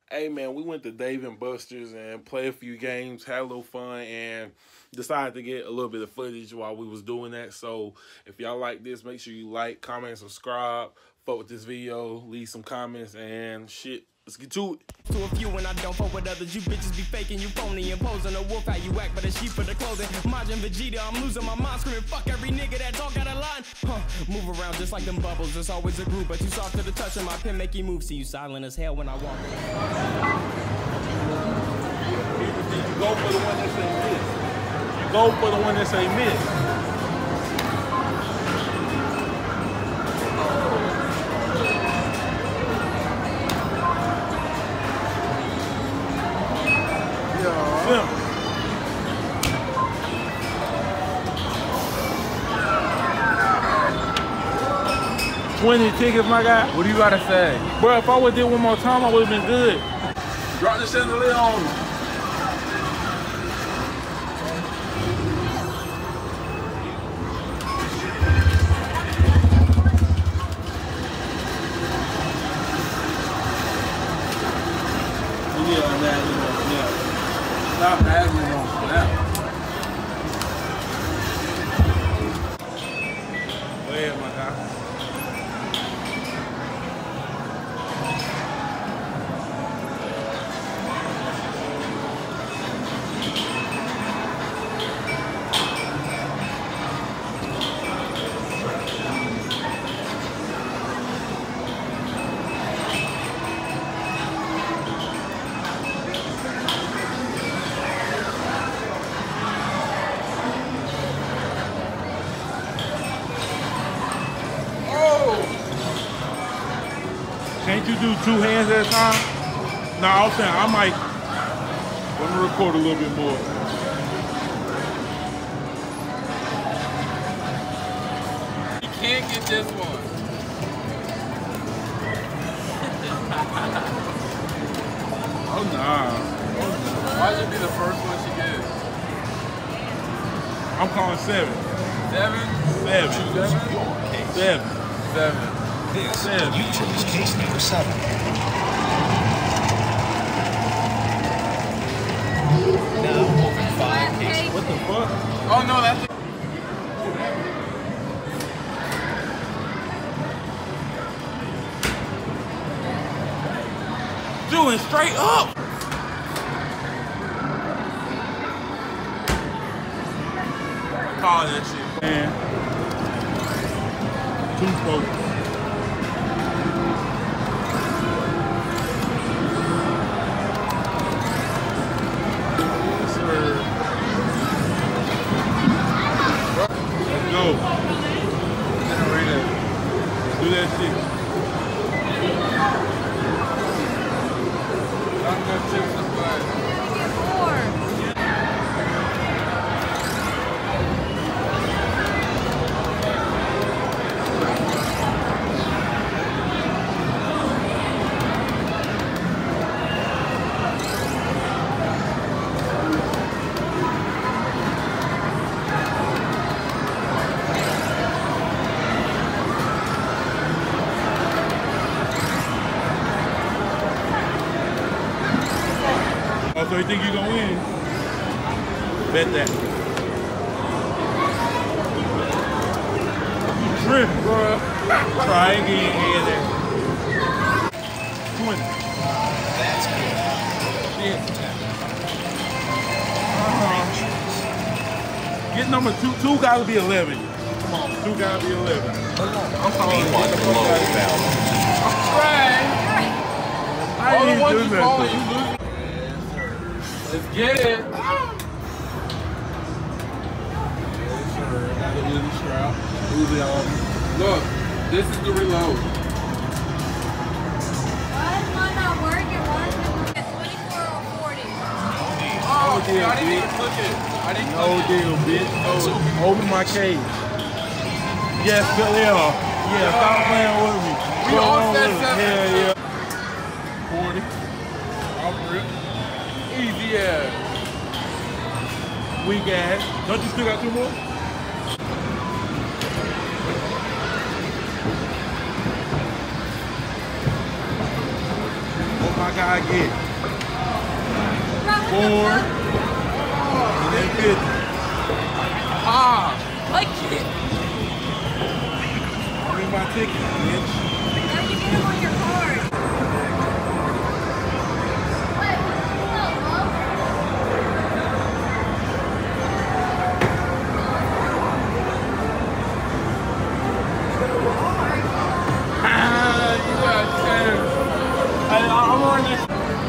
Hey man, we went to Dave and Buster's and played a few games, had a little fun, and decided to get a little bit of footage while we was doing that. So if y'all like this, make sure you like, comment, subscribe, fuck with this video, leave some comments, and shit. Let's get to it. To a few and I don't fuck with others. You bitches be faking, you phony, imposing a wolf how you act, but a sheep for the clothing. Majin Vegeta, I'm losing my mind, screaming fuck every nigga that talk out of line. Move around just like them bubbles. There's always a group, but you soft to the touch of my pen, make you move. See you silent as hell when I walk. You go for the one that say miss. You go for the one that say miss. 20 tickets, my guy. What do you gotta say? Bro, if I would've did one more time, I would've been good. Drop the chandelier on me. Yeah, man, stop nagging on that. Go ahead, my guy. Can't you do two hands at a time? No, I was saying I might. Let me record a little bit more. You can't get this one. Oh nah. Why should be the first one she gets? I'm calling 7. 7? 7. 7. 7. This you chose case number 7. Now open 5 cases. What the fuck? Oh no, that's Doing straight up. Call that shit. Man. 2 folks. Let's go. Do that shit. I'm gonna chip the flag. Oh, so you think you gonna win? Bet that. Trip, bro. Try again, hand there. 20. That's good. Yeah. Get number 2. 2 gotta be 11. Come on, 2 gotta be 11. I'm calling it. I'm trying. I All the ain't ones doing you that. calling, you lose. Let's get it. Look, this is the reload. Why not working? Why is it 24 or 40? Oh, see, I didn't even click it. I didn't No click it. deal, bitch. Open my cage. Yes, Bill. Yeah, stop playing with me. We Go all on said with it. 7. Yeah. 40. I'll rip. Easy as. Weak ass. Don't you still got 2 more? Open my guy get? 4. And then 50. Like it. Bring my ticket, bitch. No, you get them on your card. Wait, I'm on this.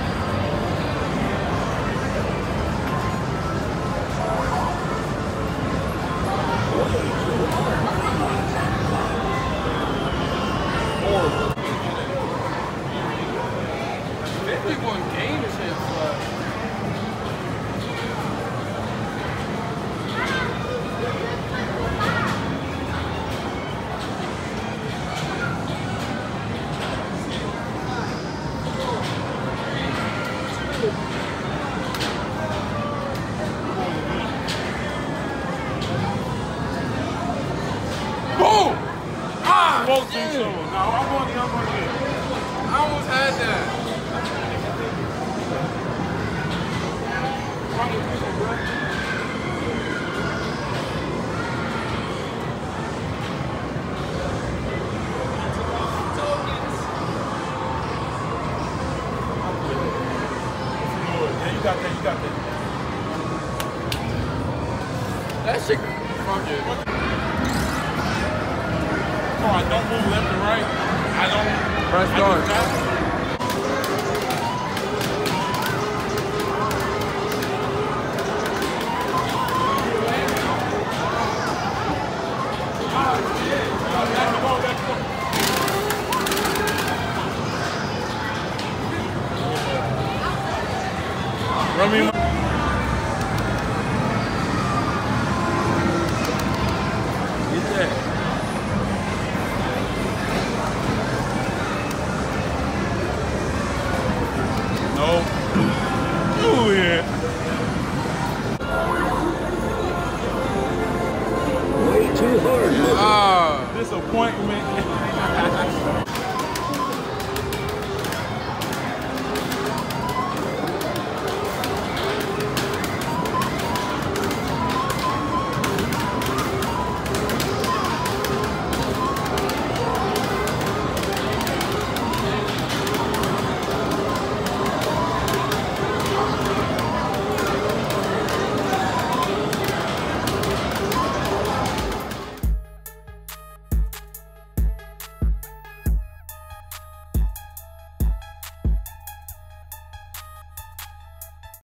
Both things over. No, I'm going to get. I almost had that. Yeah, you got that. You got that. That shit. Fuck it. Oh, I don't move left and right. I don't. Press start. Run me. Get that. No. Oh, yeah. Way too hard. Disappointing